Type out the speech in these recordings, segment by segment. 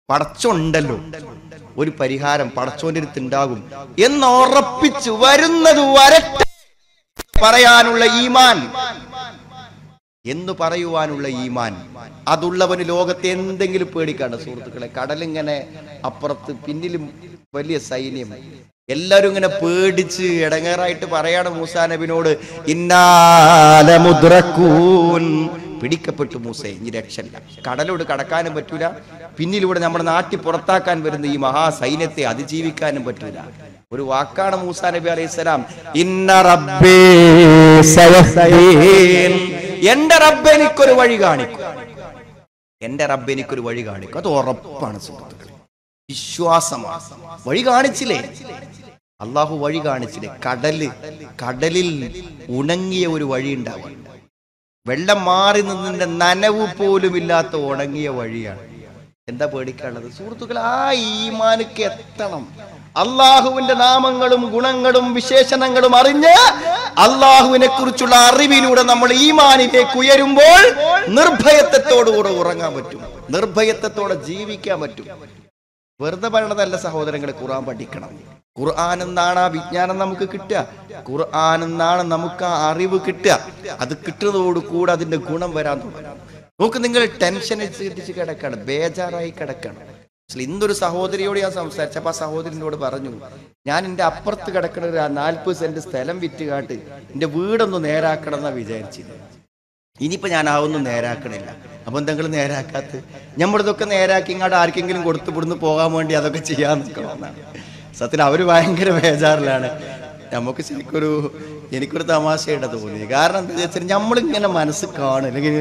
പടച്ചോണ്ടല്ലോ, ഒരു പരിഹാരം പടച്ചോന്റെ അടുത്തുണ്ടാകും എന്നുറപ്പിച്ചു വരുന്നത് വരട്ടെ പറയാനുള്ള ഈമാൻ, എന്ന് പറയുവാനുള്ള ഈമാൻ അതുള്ളവന് ലോകത്തെ എന്തെങ്കിലും പേടിക്കാണ് സുഹൃത്തുക്കളെ. കടലിങ്ങനെ അപ്പുറത്ത്, പിന്നിലും വലിയ സൈന്യം, എല്ലാരും ഇങ്ങനെ പേടിച്ച് ഇടങ്ങേറായിട്ട് പറയാണ് മൂസാ നബിനോട്, ഇന്നാല മുദ്രക്കൂൻ, പിടിക്കപ്പെട്ടു മൂസേ, ഇനി രക്ഷല്ല, കടലോട് കടക്കാനും പറ്റൂല, പിന്നിലൂടെ നമ്മുടെ നാട്ടിൽ പുറത്താക്കാൻ വരുന്ന ഈ മഹാസൈന്യത്തെ അതിജീവിക്കാനും പറ്റൂല. ഒരു വാക്കാണ് മൂസാ നബി അലൈഹിസ്സലാം, ഇന്ന റബ്ബീ സയഹ്ദീൻ, എന്റെ റബ്ബ് എനിക്കൊരു വഴി കാണിക്കും, എന്റെ റബ്ബ് എനിക്കൊരു വഴി കാണിക്കും. അത് ഉറപ്പാണ് സുഹൃത്തുക്കളെ, വിശ്വാസമാണ്. വഴി കാണിച്ചില്ലേ അള്ളാഹു, വഴി കാണിച്ചില്ലേ. കടലിൽ ഉണങ്ങിയ ഒരു വഴി ഉണ്ടാവും, വെള്ളം മാറി നിന്നതിന്റെ നനവ് പോലും ഇല്ലാത്ത ഉണങ്ങിയ വഴിയാണ്. എന്താ പേടിക്കാനുള്ളത് സുഹൃത്തുക്കളെ? ആ ഈമാനിക്ക് എത്തണം. അള്ളാഹുവിന്റെ നാമങ്ങളും ഗുണങ്ങളും വിശേഷണങ്ങളും അറിഞ്ഞ് അള്ളാഹുവിനെ കുറിച്ചുള്ള അറിവിലൂടെ നമ്മൾ ഈമാനിലേക്ക് ഉയരുമ്പോൾ നിർഭയത്വത്തോടുകൂടെ ഉറങ്ങാൻ പറ്റും, നിർഭയത്വത്തോടെ ജീവിക്കാൻ പറ്റും. വെറുതെ പറയണതല്ല സഹോദരങ്ങളെ, ഖുർആൻ പഠിക്കണം. ഖുർആൻ എന്നാണ് ആ വിജ്ഞാനം നമുക്ക് കിട്ടുക, ഖുർആൻ എന്നാണ് നമുക്ക് ആ അറിവ് കിട്ടുക. അത് കിട്ടുന്നതോടുകൂടെ അതിന്റെ ഗുണം വരാൻ തുടങ്ങും. നോക്ക്, നിങ്ങൾ ടെൻഷൻ അടിച്ച് കിടക്കാണ്, ബേജാറായി കിടക്കാണ്. ഇന്നൊരു സഹോദരിയോട് ഞാൻ സംസാരിച്ചപ്പോൾ ആ സഹോദരനോട് പറഞ്ഞു, ഞാൻ എൻ്റെ അപ്പുറത്ത് കിടക്കുന്ന ഒരു 40 സെന്റ് സ്ഥലം വിറ്റുകാട്ട് എൻ്റെ വീടൊന്ന് നേരാക്കണം എന്നാ വിചാരിച്ചില്ല. ഇനിയിപ്പോൾ ഞാൻ അതൊന്നും നേരാക്കണില്ല. അപ്പം എന്തെങ്കിലും നേരാക്കാത്ത, നമ്മളിതൊക്കെ നേരാക്കി ഇങ്ങോട്ട് ആർക്കെങ്കിലും കൊടുത്തു വിടുന്ന് പോകാൻ വേണ്ടി അതൊക്കെ ചെയ്യാൻ നിൽക്കണമെന്നാണ്. സത്യത്തിൽ അവർ ഭയങ്കര ബേജാറിലാണ്. നമുക്ക് എനിക്കൊരു തമാശയായിട്ട് തോന്നി. കാരണം എന്താ വെച്ചാൽ നമ്മളിങ്ങനെ മനസ്സ് കാണും, അല്ലെങ്കിൽ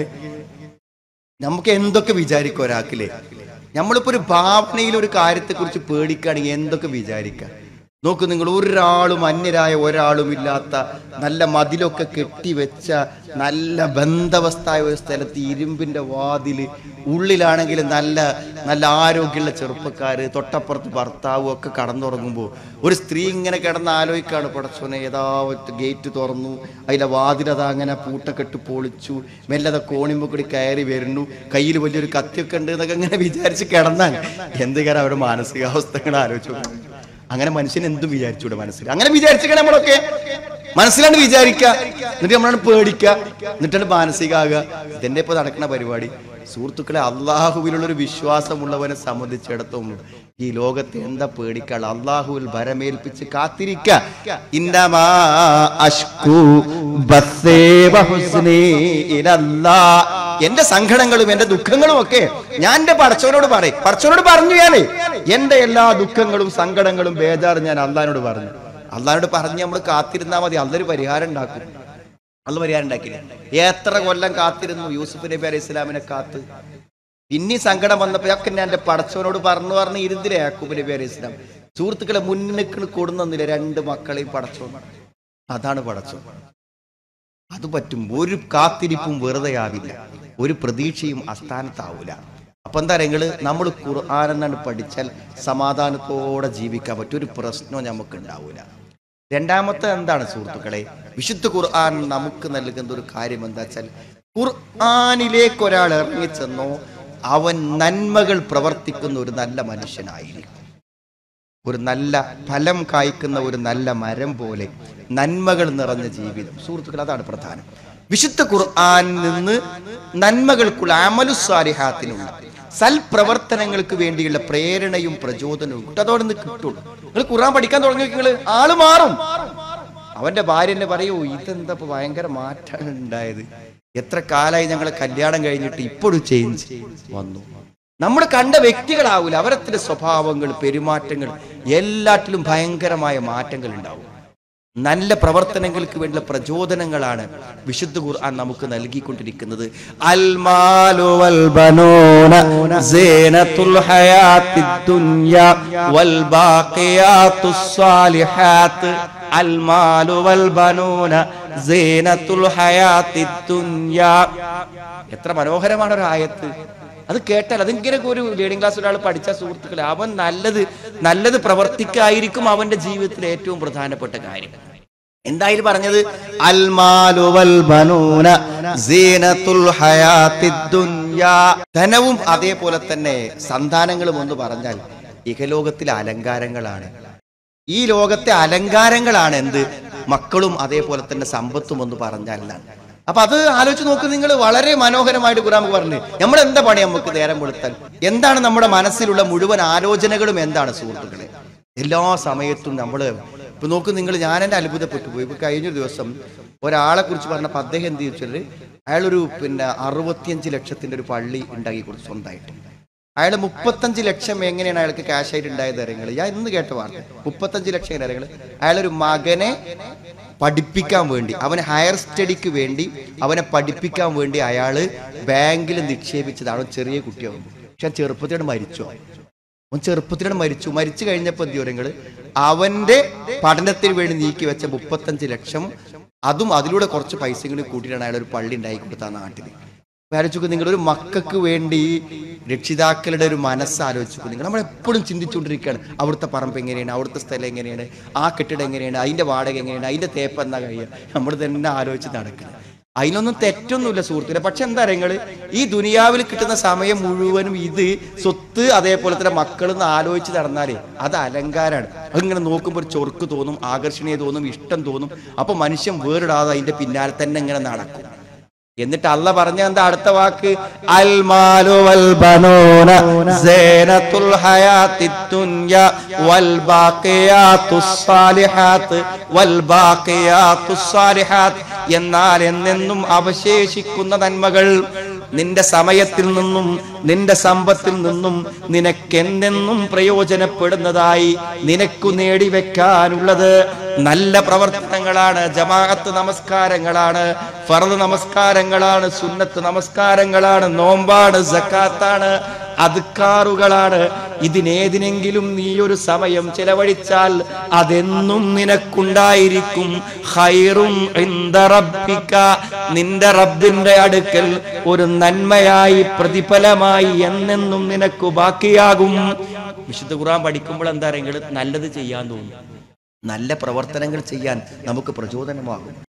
നമുക്ക് എന്തൊക്കെ വിചാരിക്കും ഒരാൾക്കില്ലേ. നമ്മളിപ്പോൾ ഒരു ഭാവനയിൽ ഒരു കാര്യത്തെക്കുറിച്ച് പേടിക്കുകയാണെങ്കിൽ എന്തൊക്കെ വിചാരിക്കുക. നോക്കൂ നിങ്ങൾ, ഒരാളും അന്യരായ ഒരാളും ഇല്ലാത്ത നല്ല മതിലൊക്കെ കെട്ടിവെച്ച നല്ല ബന്ധവസ്ഥായ ഒരു സ്ഥലത്ത് ഇരുമ്പിൻ്റെ വാതില്, ഉള്ളിലാണെങ്കിൽ നല്ല നല്ല ആരോഗ്യമുള്ള ചെറുപ്പക്കാർ, തൊട്ടപ്പുറത്ത് ഭർത്താവും ഒക്കെ കടന്നുറങ്ങുമ്പോൾ ഒരു സ്ത്രീ ഇങ്ങനെ കിടന്ന് ആലോചിക്കുകയാണ്, പടച്ചോനെ ഏതാ ഗേറ്റ് തുറന്നു, അതിലെ വാതിലതാ അങ്ങനെ പൂട്ടക്കെട്ട് പൊളിച്ചു, മെല്ലത കോണിമ്പോ കൂടി കയറി വരുന്നു, കയ്യിൽ വലിയൊരു കത്തിയൊക്കെ ഉണ്ട് എന്നൊക്കെ ഇങ്ങനെ വിചാരിച്ച് കിടന്നാൽ എന്ത് കാര്യം അവരുടെ മാനസികാവസ്ഥകൾ ആലോചിച്ചു. അങ്ങനെ മനുഷ്യൻ എന്തും വിചാരിച്ചൂടെ മനസ്സിൽ. അങ്ങനെ വിചാരിച്ചിട്ട് നമ്മളൊക്കെ മനസ്സിലാണ് വിചാരിക്കുക, എന്നിട്ട് നമ്മളാണ് പേടിക്കുക, എന്നിട്ടാണ് മാനസികമാകുക. ഇതെന്നെ ഇപ്പൊ നടക്കുന്ന പരിപാടി. സുഹൃത്തുക്കളെ, അള്ളാഹുവിലുള്ളൊരു വിശ്വാസമുള്ളവനെ സംബന്ധിച്ചിടത്തോളം ഈ ലോകത്തെ എന്താ പേടിക്കാനുള്ള? അള്ളാഹുവിൽ ഭരമേൽപ്പിച്ച് കാത്തിരിക്കുക. ഇന്നമാ അശ്കൂ ബസ്സീ വഹുസ്നീ ഇലല്ലാഹ്, എന്റെ സങ്കടങ്ങളും എന്റെ ദുഃഖങ്ങളും ഒക്കെ ഞാൻ എന്റെ പടച്ചവനോട് പറയും. പടച്ചവനോട് പറഞ്ഞു, ഞാൻ എന്റെ എല്ലാ ദുഃഖങ്ങളും സങ്കടങ്ങളും ബേജാറ് ഞാൻ അള്ളാഹിനോട് പറഞ്ഞു. അള്ളാഹിനോട് പറഞ്ഞ് നമ്മൾ കാത്തിരുന്നാൽ മതി, അള്ളൊരു പരിഹാരം ഉണ്ടാക്കും. അള്ള പരിഹാരം ഉണ്ടാക്കില്ല. എത്ര കൊല്ലം കാത്തിരുന്നു യൂസുഫ് നബി അലൈഹി ഇസ്ലാമിനെ കാത്ത്. പിന്നെ സങ്കടം വന്നപ്പോ ഒക്കെ ഞാൻ എന്റെ പടച്ചവനോട് പറഞ്ഞ് ഇരുന്നില്ലേ യാക്കൂബ് നബി അലൈഹി ഇസ്ലാം. സുഹൃത്തുക്കളെ, മുന്നിൽ കൊടുന്നില്ല 2 മക്കളെയും പടച്ചോൻ. അതാണ് പടച്ചോൻ. അത് പറ്റും. ഒരു കാത്തിരിപ്പും വെറുതെ ആവില്ല, ഒരു പ്രതീക്ഷയും അസ്ഥാനത്താവൂല. അപ്പൊ എന്താ പറയുക, നമ്മൾ ഖുർആൻ എന്നാണ് പഠിച്ചാൽ സമാധാനത്തോടെ ജീവിക്കാൻ പറ്റും, ഒരു പ്രശ്നവും നമുക്ക് ഉണ്ടാവൂല. രണ്ടാമത്തെ എന്താണ് സുഹൃത്തുക്കളെ, വിശുദ്ധ ഖുർആൻ നമുക്ക് നൽകുന്ന ഒരു കാര്യം എന്താ വെച്ചാൽ, ഖുർആനിലേക്ക് ഒരാൾ ഇറങ്ങിച്ചെന്നോ അവൻ നന്മകൾ പ്രവർത്തിക്കുന്ന ഒരു നല്ല മനുഷ്യനായിരിക്കും, ഒരു നല്ല ഫലം കായ്ക്കുന്ന ഒരു നല്ല മരം പോലെ നന്മകൾ നിറഞ്ഞ ജീവിതം. സുഹൃത്തുക്കൾ, അതാണ് പ്രധാനം. വിശുദ്ധ ഖുർആനിൽ നിന്ന് നന്മകൾക്കുള്ള അമലുസ്സാലിഹാത്തിനുള്ള സൽപ്രവർത്തനങ്ങൾക്ക് വേണ്ടിയുള്ള പ്രേരണയും പ്രചോദനവും അതോടെ നിന്ന് കിട്ടുള്ളൂ. നിങ്ങൾ ഖുർആൻ പഠിക്കാൻ തുടങ്ങി, നിങ്ങൾ ആള് മാറും. അവന്റെ ഭാര്യ എന്നെ പറയൂ, ഇതെന്താ ഭയങ്കര മാറ്റമാണ് ഉണ്ടായത്, എത്ര കാലമായി ഞങ്ങൾ കല്യാണം കഴിഞ്ഞിട്ട് ഇപ്പോഴും ചേഞ്ച് വന്നു. നമ്മൾ കണ്ട വ്യക്തികളാവൂല, അവരത്തിന്റെ സ്വഭാവങ്ങൾ, പെരുമാറ്റങ്ങൾ എല്ലാറ്റിലും ഭയങ്കരമായ മാറ്റങ്ങൾ ഉണ്ടാവും. നല്ല പ്രവർത്തനങ്ങൾക്ക് വേണ്ടിയുള്ള പ്രചോദനങ്ങളാണ് വിശുദ്ധ ഖുർആൻ നമുക്ക് നൽകിക്കൊണ്ടിരിക്കുന്നത്. അൽ മാലു വൽ ബനൂന സീനത്തുൽ ഹയാത്തിദ് ദുനിയ വൽ ബാഖിയാത്തുസ് സാലിഹാത്ത്. അൽ മാലു വൽ ബനൂന സീനത്തുൽ ഹയാത്തിദ് ദുനിയ. എത്ര മനോഹരമാണ് ഒരു ആയത്ത്. അത് കേട്ടാൽ അതിങ്ങനെ ഒരു ലീഡിംഗ് ക്ലാസ് ഒരാൾ പഠിച്ച സുഹൃത്തുക്കളെ, അവൻ നല്ലത് പ്രവർത്തിക്കായിരിക്കും അവന്റെ ജീവിതത്തിലെ ഏറ്റവും പ്രധാനപ്പെട്ട കാര്യം. എന്തായാലും പറഞ്ഞത് അൽ മാലു വൽ ബനൂന സീനത്തുൽ ഹയാത്തിദ് ദുനിയാ, ധനവും അതേപോലെ തന്നെ സന്താനങ്ങളും എന്ന് പറഞ്ഞാൽ ഇഹലോകത്തിലെ അലങ്കാരങ്ങളാണ്. ഈ ലോകത്തെ അലങ്കാരങ്ങളാണ് എന്ത്? മക്കളും അതേപോലെ തന്നെ സമ്പത്തും എന്ന് പറഞ്ഞല്ല. അപ്പൊ അത് ആലോചിച്ച് നോക്ക് നിങ്ങൾ. വളരെ മനോഹരമായിട്ട് ഖുർആൻ പറഞ്ഞു നമ്മൾ എന്താ പണി നമുക്ക് നേരം വെളുത്താൽ. എന്താണ് നമ്മുടെ മനസ്സിലുള്ള മുഴുവൻ ആലോചനകളും എന്താണ് സുഹൃത്തുക്കളെ? എല്ലാ സമയത്തും നമ്മള് ഇപ്പൊ നോക്ക് നിങ്ങൾ. ഞാൻ എന്നെ അത്ഭുതപ്പെട്ടു പോയി. ഇപ്പൊ കഴിഞ്ഞൊരു ദിവസം ഒരാളെ കുറിച്ച് പറഞ്ഞപ്പോൾ അദ്ദേഹം എന്ത് ചോദിച്ചാൽ അയാളൊരു 65 ലക്ഷത്തിന്റെ ഒരു പള്ളി ഉണ്ടാക്കി കൊടുത്തു സ്വന്തമായിട്ട്. അയാൾ 35 ലക്ഷം എങ്ങനെയാണ് അയാൾക്ക് ക്യാഷ് ആയിട്ട് ഉണ്ടായത് അറിയങ്ങൾ? ഞാൻ ഇന്ന് കേട്ട വാർത്ത 35 ലക്ഷം അറിയങ്ങൾ. അയാളൊരു മകനെ പഠിപ്പിക്കാൻ വേണ്ടി, അവന് ഹയർ സ്റ്റഡിക്ക് വേണ്ടി അവനെ പഠിപ്പിക്കാൻ വേണ്ടി അയാള് ബാങ്കിൽ നിക്ഷേപിച്ചതാണ്. ചെറിയ കുട്ടിയാവുമ്പോൾ. പക്ഷെ ചെറുപ്പത്തിലാണ് മരിച്ചു. അവൻ ചെറുപ്പത്തിലാണ് മരിച്ചു കഴിഞ്ഞപ്പോൾ എന്ത് വിവരങ്ങൾ? അവന്റെ പഠനത്തിന് വേണ്ടി നീക്കി വെച്ച 35 ലക്ഷം അതും അതിലൂടെ കുറച്ച് പൈസ കൂടി കൂട്ടിയിട്ടാണ് അയാൾ ഒരു പള്ളി ഉണ്ടാക്കി കൊടുത്ത നാട്ടിൽ. ആലോചിച്ചു നിങ്ങളൊരു മക്കൾക്ക് വേണ്ടി രക്ഷിതാക്കളുടെ ഒരു മനസ്സ് ആലോചിച്ചു. നിങ്ങൾ നമ്മളെപ്പോഴും ചിന്തിച്ചുകൊണ്ടിരിക്കുകയാണ് അവിടുത്തെ പറമ്പ് എങ്ങനെയാണ്, അവിടുത്തെ സ്ഥലം എങ്ങനെയാണ്, ആ കെട്ടിടം എങ്ങനെയാണ്, അതിന്റെ വാടക എങ്ങനെയാണ്, അതിന്റെ തേപ്പ് എന്നാ കഴിയുക. നമ്മൾ തന്നെ ആലോചിച്ച് നടക്കുന്നത്. അതിനൊന്നും തെറ്റൊന്നുമില്ല സുഹൃത്തുക്കളെ. പക്ഷെ എന്താ നിങ്ങൾ ഈ ദുനിയാവിൽ കിട്ടുന്ന സമയം മുഴുവനും ഇത് സ്വത്ത് അതേപോലെ തന്നെ മക്കളെന്ന് ആലോചിച്ച് നടന്നാലേ അത് അലങ്കാരമാണ്. അതിങ്ങനെ നോക്കുമ്പോൾ ഒരു ചൊർക്ക് തോന്നും, ആകർഷണീയ തോന്നും, ഇഷ്ടം തോന്നും. അപ്പൊ മനുഷ്യൻ വേറിടാതെ അതിന്റെ പിന്നാലെ തന്നെ ഇങ്ങനെ നടക്കും. എന്നിട്ട് അള്ള പറഞ്ഞ എന്താ അടുത്ത വാക്ക്? അൽ മാലു വൽ ബനൂന സീനത്തുൽ ഹയാത്തിദ് ദുനിയാ വൽ ബാഖിയാതുസ് സാലിഹാത്ത് വൽ ബാഖിയാതുസ് സാലിഹാത്ത്. എന്നാൽ എന്നെന്നും അവശേഷിക്കുന്ന നന്മകൾ നിന്റെ സമയത്തിൽ നിന്നും നിന്റെ സമ്പത്തിൽ നിന്നും നിനക്കെന്നെന്നും പ്രയോജനപ്പെടുന്നതായി നിനക്കു നേടിവെക്കാനുള്ളത് നല്ല പ്രവർത്തനങ്ങളാണ്. ജമാഅത്ത് നമസ്കാരങ്ങളാണ്, ഫർദ് നമസ്കാരങ്ങളാണ്, സുന്നത്ത് നമസ്കാരങ്ങളാണ്, നോമ്പാണ്, സക്കാത്താണ്, അദ്കാറുകളാണ്. ഇതിനേതിനെങ്കിലും നീ ഒരു സമയം ചെലവഴിച്ചാൽ അതെന്നും നിനക്കുണ്ടായിരിക്കും. ഖൈറും ഇൻദ റബ്ബിക, നിന്റെ റബ്ബിന്റെ അടുക്കൽ ഒരു നന്മയായി പ്രതിഫലമായി എന്നെന്നും നിനക്ക് ബാക്കിയാകും. വിശുദ്ധ ഖുർആൻ പഠിക്കുമ്പോൾ എന്താ പറയുക? നല്ലത് ചെയ്യാൻ തോന്നും, നല്ല പ്രവർത്തനങ്ങൾ ചെയ്യാൻ നമുക്ക് പ്രചോദനമാകും.